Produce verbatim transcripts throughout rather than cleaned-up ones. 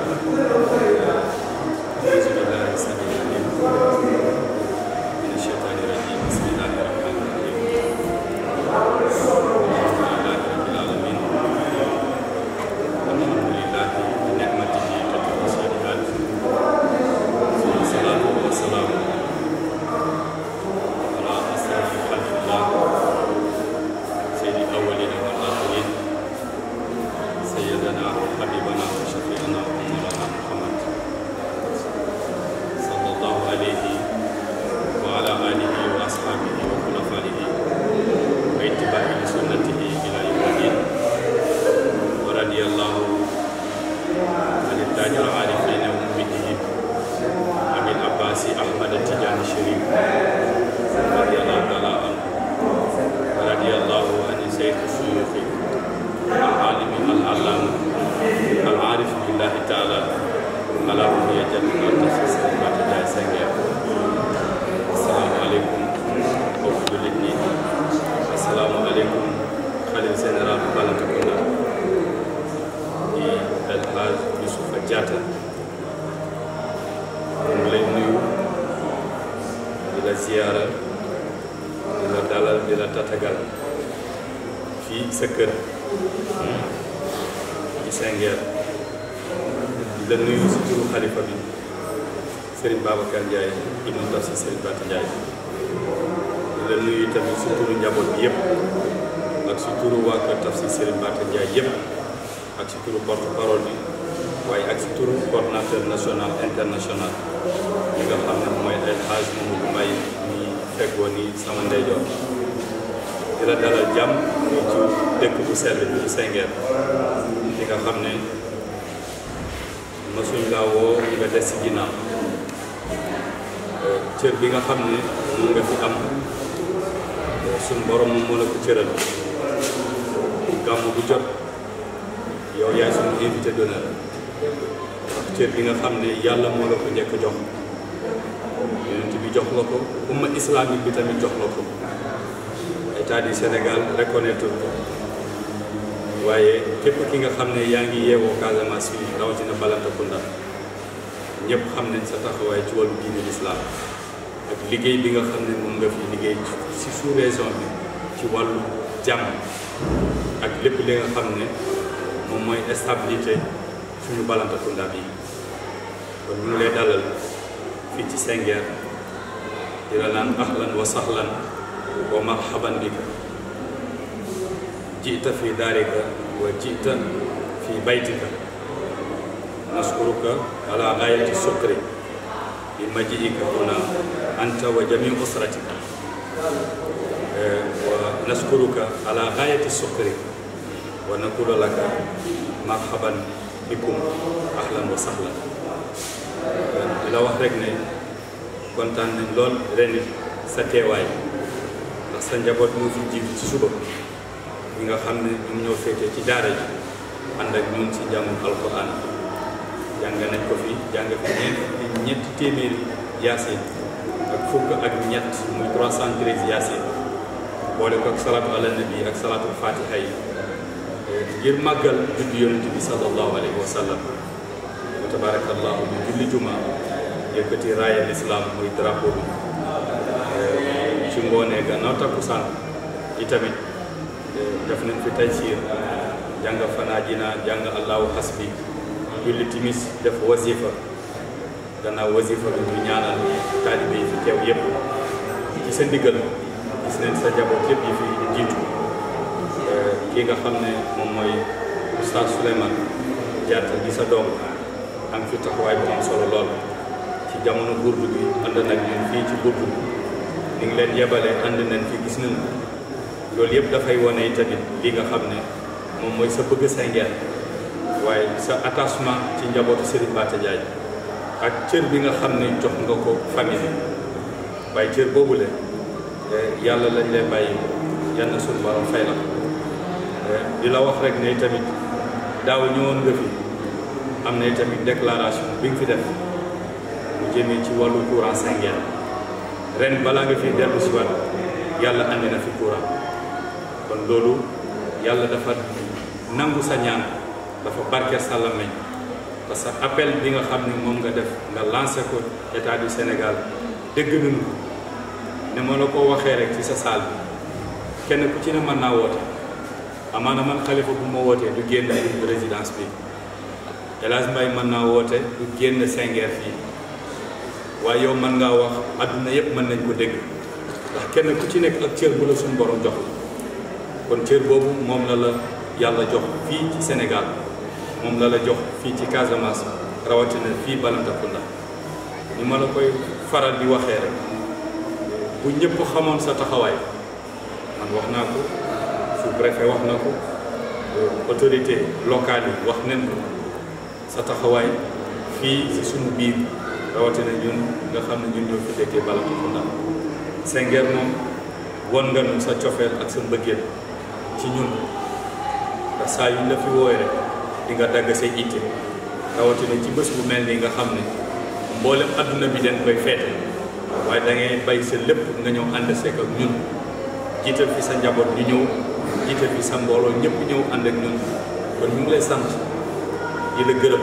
islamique bi tamit jox la ko état du Sénégal reconnaître ko waaye képp ki nga xam ne yaa ngi yeewoo Casamance fii rawatina Balantacounda ñëpp xam nañ sa taxawaay ci wàllu diine l'islam ak liggéey bi nga xam ne moom nga fi liggéey ci sous-région bi ci wàllu jàmm ak lépp li nga xam ne moom mooy stabilité suñu Balantacounda bi kon ñu ngi lay dalal fii ci Senghor di la naan ahlan wa sahlan wa marhaban bika jiita fi daarika wa jiita fi baytika naskuruka ala gayati sukri bi majiika huna anta wa jami usratika wa naskuruka ala gayati sukri wa naqulu laka marhaban bikum ahlan wa sahlan di la wax rek ne kontaan nañ lool ren sa teewaay ndax sa njaboot moo fi jiitu ci suba ñi nga xam ne ñoom ñoo féete ci daara ji ànd ak ñun ci jàngum alquran jàng nañ ko fi jàng fi ñeent ñetti téeméeri yaasin ak fukk ak ñett muy trois cent treize yaasin boole ko ak salaatu ala nabi ak salaatul fatiha yi ngir màggal juddu yonent bi sallallahu alayhi wa sallam wa tabarakallahu ñu julli juma yëkkati raaya l'islam muy drapeau bi ci ngoonee gannaaw takkusaan itamit def nañ fi taysiir jàng fanaajina jàng allahu hasbi julli timis def wasifa gannaaw wasifa bi ñu ñaanal taalibe yi fi teew yëpp ci sa ndigal gis nañ sa njaboot yëpp yi fi jiitu kii nga xam ne moom mooy Oustaz Souleymane Diatta di sa doom am fi taxawaay bu am solo lool ci jamono burdu bi ànd nag ñun fii ci burdu bi ni ngi leen yebale ànd nañ fi gis nañ loolu yëpp dafay wane tamit li nga xam ne moom mooy sa bëgg Senghor waaye sa attachement ci njabootu Serigne Mbathé Ndiaye ak cër bi nga xam ne jox nga ko famille waaye cër boobule yàlla lañ lay bàyyi yal na suñu borom fay la di la wax rek ne tamit daaw ñëwoon nga fi am na tamit déclaration bi nga fi def mu jëmee ci wàllu courant Senghor ren balaa nga fi dellu si waat yàlla andi na fi courant kon loolu yàlla dafa nangu sa ñaan dafa barke sa làmmiñ parce que appel bi nga xam ne moom nga def nga lancé ko état du Sénégal dégg nañu ko ne ma la ko waxee rek ci sa saal bi kenn ku ci ne mën naa woote amaana man Khalifa bu ma wootee du génn résidence bi El Hadj Mbaye mën naa woote du génn Senghor fii waaye yow mën ngaa wax adduna yëpp mën nañ ko dégg ndax kenn ku ci nekk ak cër bu la suñu borom jox kon cër boobu moom la la yàlla jox fii ci Sénégal moom la la jox fii ci Casamance rawatina fii Balantacounda ni ma la koy faral di waxee rek bu ñëpp xamoon sa taxawaay man wax naa ko sous-préfet wax na ko autorité locale yi wax nañ ko sa taxawaay fii ci sunu biir rawatina ñun nga xam ne ñun ñoo fi dëkkee Balantacounda Senghor moom won nga nu sa cofeel ak sa mbëggeel ci ñun ndax saa yu la fi wooy rek di nga dagg say itte rawatina ci bés bu mel nii nga xam ne mboolem adduna bi dañ koy feete waaye da ngay bay sa lépp nga ñëw ànd seek ak ñun jiital fi sa njaboot ñu ñëw jiital fi sa mbooloo ñëpp ñëw ànd ak ñun kon ñu ngi lay sant di la gërëm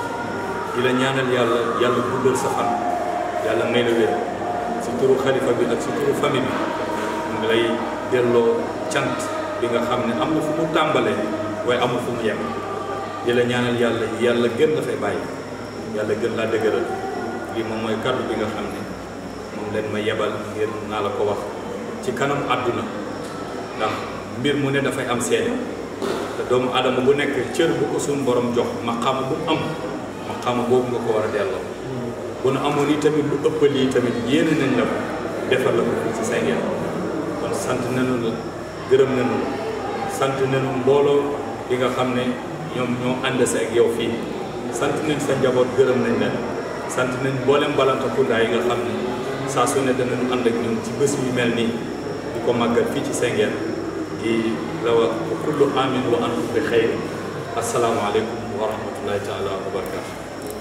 di la ñaanal yàlla yàlla guddal sa fan yàlla may la wér si turu xalifa bi ak si turu famille bi mu ngi lay delloo cant bi nga xam ne am na fu mu tàmbalee waaye amul fu mu yem di la ñaanal yàlla yàlla gën la fay bàyyi yàlla gën laa dëgëral lii moom mooy kàddu bi nga xam ne moom leen ma yebal ngir naa la ko wax ci kanam àdduna ndax mbir mu ne dafay am seede te doomu adama bu nekk cër bu ko suñu borom jox maqaama bu am maqaama boobu nga ko war a delloo bu nu amoon yi tamit lu ëpp lii tamit yéene nañ la ko defal la ko fii ci Senghor kon sant nañu la gërëm nañu la sant nañu mbooloo bi nga xam ne ñoom ñoo ànd si ak yow fii sant nañ sa njaboot gërëm nañ leen sant nañ mboolem Balantacounda yi nga xam ne saa su ne danañu ànd ak ñoom ci bés yu mel nii di ko màggal fii ci Senghor di la wax kullu amin wa antum bi xeyr asalaamaaleykum wa rahmatullahi taala wa barakatu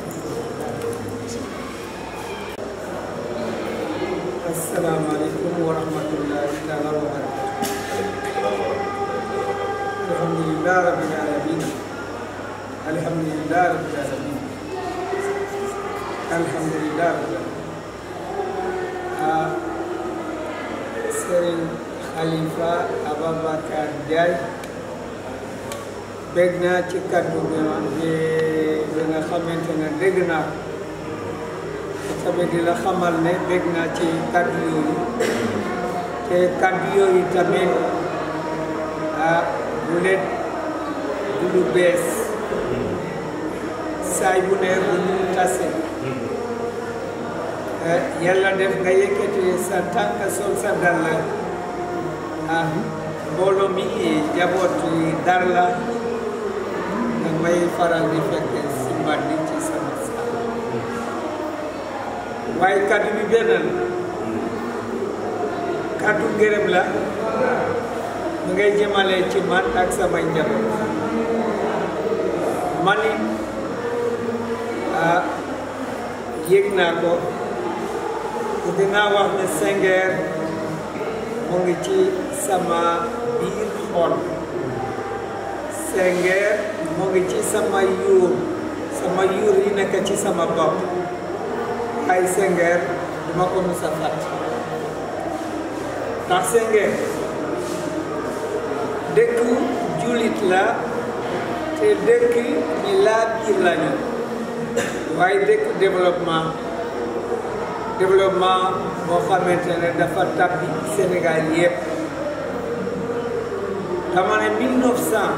asalaamaaleykum wa rahmatullahi taala wa barakatu alhamdulillah rabbil alamin alhamdulillah rabbil alamin alhamdulillah rabbil alamin ah Serigne Khalifa Ababacar Ndiaye bég naa ci kàddu bi bi nga xamante ne dégg naa ko tamit di la xamal ne bég naa ci kàddu yooyu te kàddu yooyu tamit ah bu leen du lu bees saay bu ne bu ñu tase yàlla def nga yëkkati sa tànk sol sa dàll ah mbooloo mi jaboot yi dar la nga may faral di fekk si mbandi ci sama saal waaye kàddu bi benn la kàddu ngërëm la mu ngay jëmale ci man ak samay njaboot man it ah yëg naa ko dinaa wax ne Senghor mu ngi ci sama biir xol Senghor mu ngi ci sama yuur sama yuur yi nekk ci sama bopp ay Senghor duma ko mës a fàtte ndax Senghor dëkk jullit la te dëkk ñi laa biir lañu waaye dëkk développement développement boo xamante ne dafa tabbi Sénégal yëpp dama ne mille neuf cent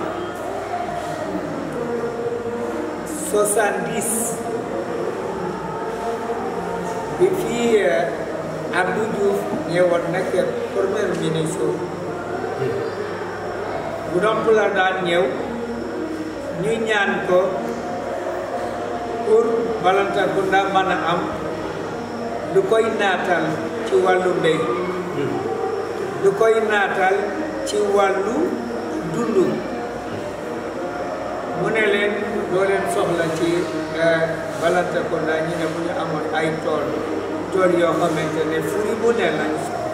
soixante-dix bi fii Abdou Diouf ñëwoon nekk premier ministre bu doon la daan ñëw ñu ñaan ko pour Balantacounda mën a am lu koy naatal ci wàllu mbéy lu koy naatal ci wàllu dundu mu ne leen doo leen soxla ci Balantacounda ñu ne bu ñu amoon ay tool tool yoo xamante ne furi bu ne lañ soxla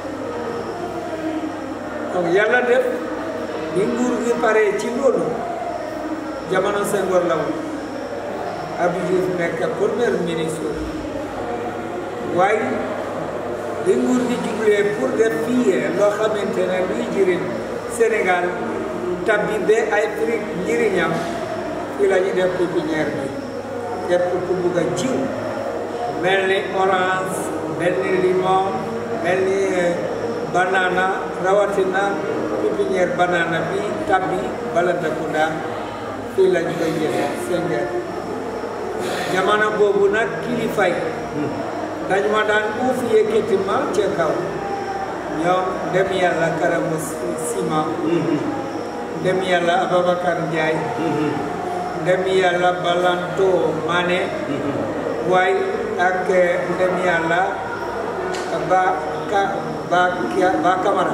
donc yàlla def bi nguur gi paree ci loolu jamono Senghor la woon Abdou Diouf nekk premier ministre waaye bi nguur gi jublee pour def fii loo xamante ne luy jëriñ Sénégal tabbi ba ay prix njëriñam fii la ñu def pépinière bi képp ku bugg a jiw mel ni orange mel ni limon mel ni banana rawatina pépinière banana bi tabbi Balantacounda fii la ñu koy jëlee Senghor jamono boobu nag kilifa yi dañ ma daan uuf yëkkati ma ca kaw ñoom dem yàlla Karamu Sima dem yàlla Ababacar Ndiaye dem yàlla Balanto Mané waaye ak dem yàlla ba ka ba ba Camara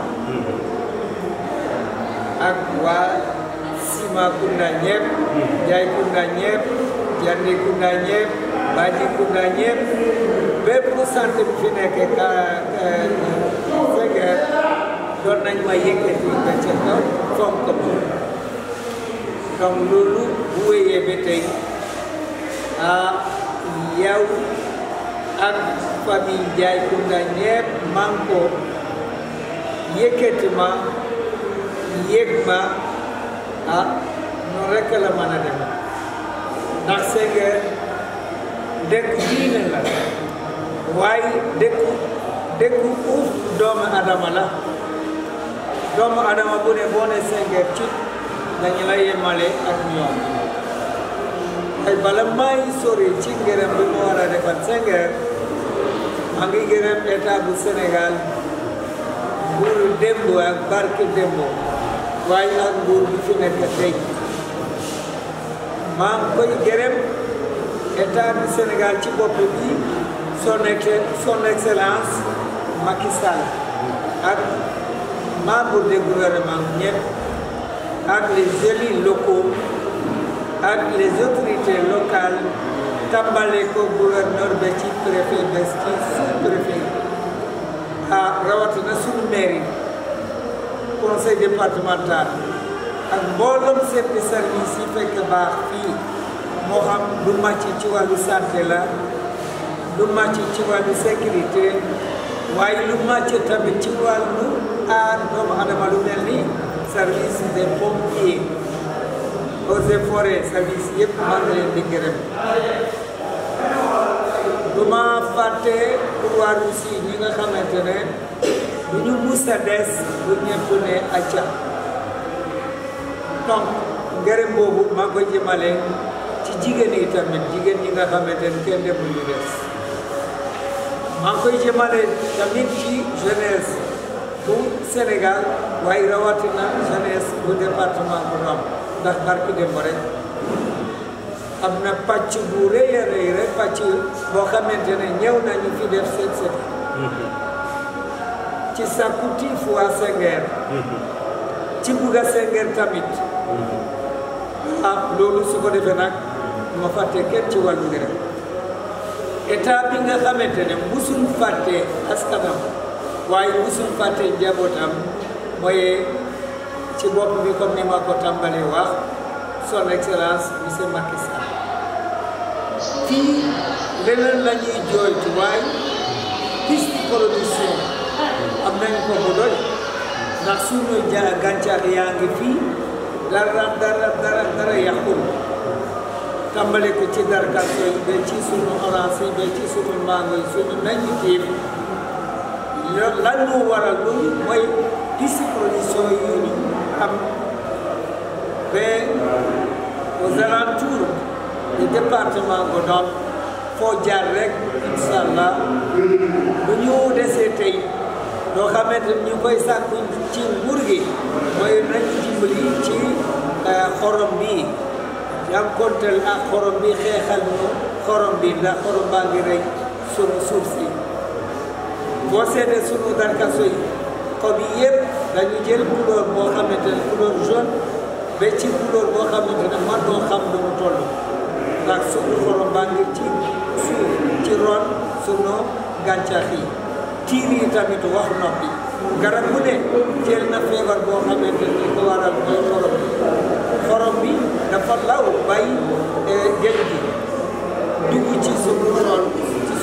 ak waa Sima Kunda ñëpp Ndiaye Kunda ñëpp Jandi Kunda ñëpp Badji Kunda ñëpp bépp sant bi fi nekk ka Senghor doon nañ ma yëkkati ba ca kaw fonk ma donc loolu bu wéyee ba tey ah yow ak famille Ndiaye Kunda ñëpp man ko yëkkati ma yëg ma ah noonu rek la mën a dem ndax Senghor dëkku diine la waaye dëkku dëkku uuf doomu adama la doomu adama bu ne boo ne Senghor ci dañu la yemale ak ñoom ay bala may sori ci ngërëm bi mu war a defal Senghor maa ngi gërëm état bu Sénégal nguur démb ak barke démb waaye ak nguur bi fi nekk tey maa ngi koy gërëm état du Sénégal ci bopp bi son son excellence Macky Sall ak membre du gouvernement ñëpp ak les élus locaux ak les autorités locales tàmbale ko gouverneur ba ci préfet ba ci sous-préfet ah rawatina suñu mairie conseil départemental ak mbooloom chef de service yi fekk baax fii moo xam lu màcc ci wàllu santé la lu màcc ci wàllu sécurité waaye lu màcc tamit ci wàllu aar doomu adama lu mel ni service des pompiers eaux et forêts service yëpp maa ngi leen di gërëm du ma fàtte Croix-Rouge ñi nga xamante ne du ñu mus a des bu ñëpp ne acca donc ngërëm boobu maa ngi ko jëmale ci jigéen yi tamit jigéen ñi nga xamante ne kenn demul ñu des maa ngi koy jëmale tamit ci jeunesse bu Sénégal waaye rawatina jeunesse bu département bu Ndam ndax barki démb rek am na pàcc bu rëy a rëy rek pàcc boo xamante ne ñëw nañu fi def seet seet ci sakkutif waa Senghor ci bugga Senghor tamit ah loolu su ko defee nag ma fàtte kenn ci wàllu ngërëm état bi nga xamante ne musul fàtte askanam waaye musul fàtte njabootam mooy ci bopp bi comme ni ma ko tàmbalee wax son excellence monsieur Macky Sall fii leneen la ñuy jooytu waaye piste production am nañu ko bu doy ndax suñu ja gàncax yaa ngi fii dara dara dara dara yàqul tàmbale ko ci darkaso yi ba ci suñu orange yi ba ci suñu mango yi suñu nañu tiim lan moo waral loolu mooy piste production yi ñu am ba aux alentours du département Podor foo jaar rek incha allah bu ñu desee tey loo xamante ni ñu koy sàkku ci nguur gi mooy nañu dimbali ci xorom bi jànkonteel ak xorom bi xeexal ñu xorom bi ndax xorom baa ngi rey sunu suuf si boo seetee sunu darkaso yi xob yi yëpp dañu jël couleur boo xamante ne couleur jaune ba ci couleur boo xamante ne man doo xam lu mu toll ndax sunu xorom baa ngi ci suuf ci ron sunu gàncax yi tiir yi tamit wax noppi garab bu ne jël na feebar boo xamante ni ko waral mooy xorom bi xorom bi dafa law bay géej gi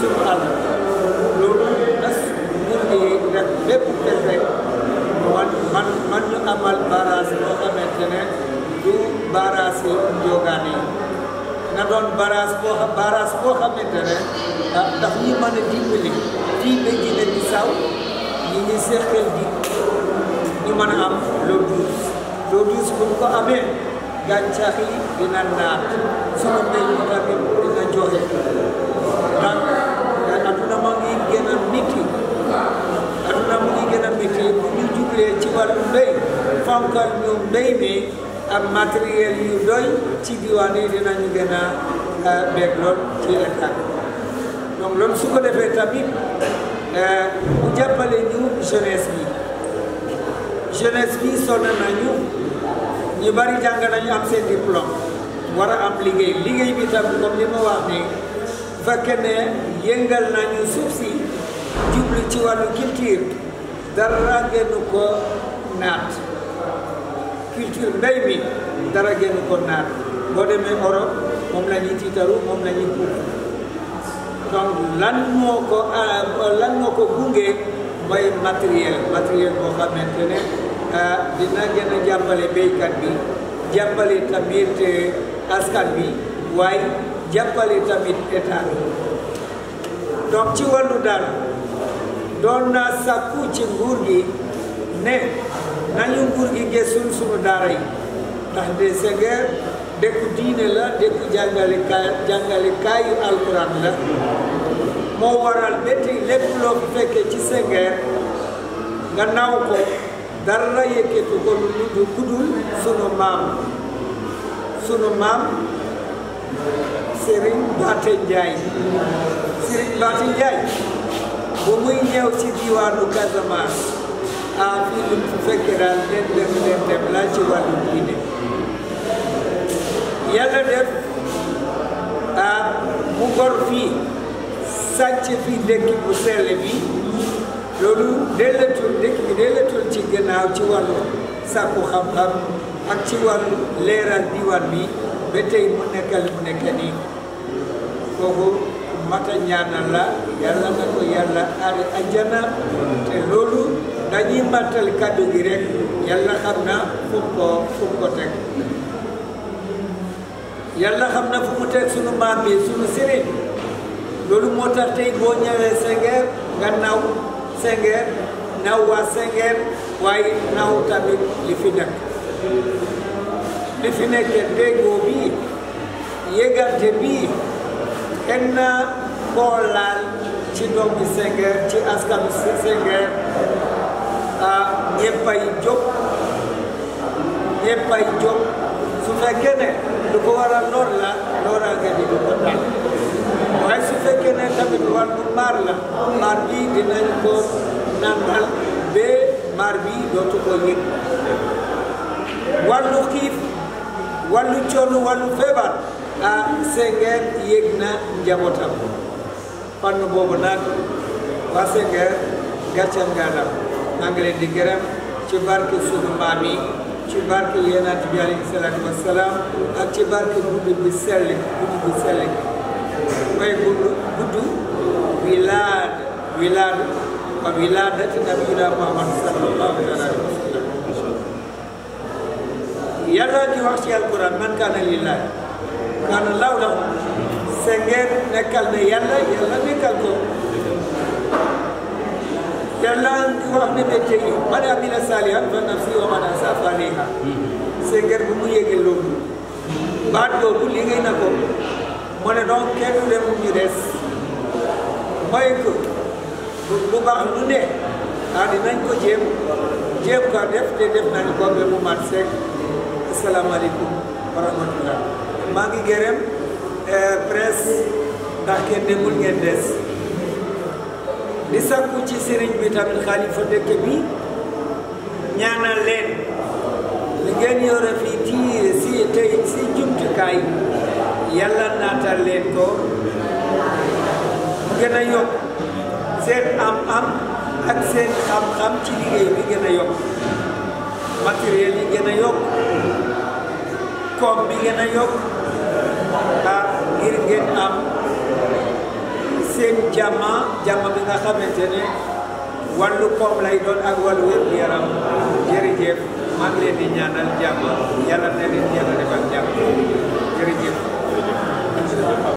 suñu àll loolu nas nguur gi def bépp pexe man man man ñu amal barrage boo xamante ne du barrage yi njóogaan yi na doon barrage boo xam barrage boo xamante ne ah ndax ñi mën a dimbali fii ba Guinée Bissau ñi ngi seqal di ñu mën a am l'eau douce l'eau douce bu ñu ko amee gàncax yi dina naat sunu mbéy mi tamit dina joxe donc adduna ma ngi gën a miti adduna mu ngi gën a miti bu ñu jublee ci wàllu mbéy fonkal ñu mbéy mi am matériel yu doy ci diwaan yi dinañu gën a beeg lool ci état donc loolu su ko defee tamit mu jàppale ñu jeunesse bi jeunesse bi sonn nañu ñu bari jàng nañu am seen diplôme war a am liggéey liggéey bi tam comme li ma wax ni bu fekkee ne yëngal nañu suuf si jublu ci wàllu culture dara gënu ko naat culture mbéy mi dara gënu ko naat boo demee Europe moom la ñuy tiitaru moom la ñuy puuk donc lan moo ko lan moo ko gunge mooy matériel matériel boo xamante ne dina gën a jàppale béykat bi jàppale tamit askan bi waaye jàppale tamit état bi donc ci wàllu daal doon naa sàkku ci nguur gi ne nañu nguur gi gëstul sunu daara yi ndax de Senghor dëkku diine la dëkku jàngale kaay jàngale kaayu alquran la moo waral ba tey lépp loo fi fekkee ci Senghor nga naw ko dara yëkkatu ko lu du kudul sunu maam sunu maam Serigne Baate Ndiaye Serigne Baate Ndiaye bu muy ñëw ci diwaanu Casamance ah fii lu mu fekkee daal leen dem leen dem la ci wàllu diine yàlla def ah mu gor fii sàcc fii dëkk bu sell bi loolu delletul dëkk bi delletul ci gannaaw ci wàllu sàkku xam-xam ak ci wàllu leeral diwaan bi ba tey mu nekkal mu nekk nii kooku mata ñaanal la yàlla na ko yàlla aari ajjana te loolu dañuy màttal kàddu gi rek yàlla xam na fu mu ko fu mu ko teg yàlla xam na fu mu teg sunu maam bi sunu sëriñ loolu moo tax tey boo ñëwee Senghor nga naw Senghor naw waa Senghor waaye naw tamit li fi nekk li fi nekk déggoo bii yëgante bii kenn koo laal ci doomi Senghor ci askanu Senghor ah ñëppay jóg ñëppay jóg su fekkee ne lu ko war a lor la loraange di du ko dal waaye su fekkee ne tamit wàllu maar la maar bi dinañ ko nandal ba maar bi dootu ko yëg wàllu xiif wàllu coono wàllu feebar ah Senghor yëg na njabootam fànn boobu nag waa Senghor gàccal ngaalam maa ngi leen di gërëm ci barke sunu maam yi ci barke yonent bi alayhi salaatu wa salaam ak ci barke guddi bi sell guddi bi sell mooy gudd gudd wilaad wilaad wa wilaadati nabiyina Muhammad sallallahu alayhi wa sallam yàlla di wax ci alquran man kaana lillahi kaana lahu lahu Senghor nekkal na yàlla yàlla nekkal ko yàlla di wax ne ba tey man amila salihan fa nafsi wa man asaa fa alayha Senghor bu mu yëgee loolu baat boobu liggéey na ko mu ne donc kenn du dem ñu des mooy ko lu baax lu ne ah dinañ ko jéem jéem ko def te def nañ ko ba mu mat sek asalaamaaleykum wa rahmatullah maa ngi gërëm presse ndax kenn demul ngeen des di sakku ci sëriñ bi tamit xalifa dëkk bi ñaanal leen li ngeen yore fii ci si tey si jumtukaay yàlla naatal leen ko gën a yokk seen am-am ak seen xam-xam ci liggéey bi gën a yokk matériel yi gën a yokk koom bi gën a yokk ah ngir ngeen am seen leen jàmm jàmm bi nga xamante ne wàllu koom lay doon ak wàllu wér gu yaram jërëjëf maa ngi leen di ñaanal jàmm yàlla na leen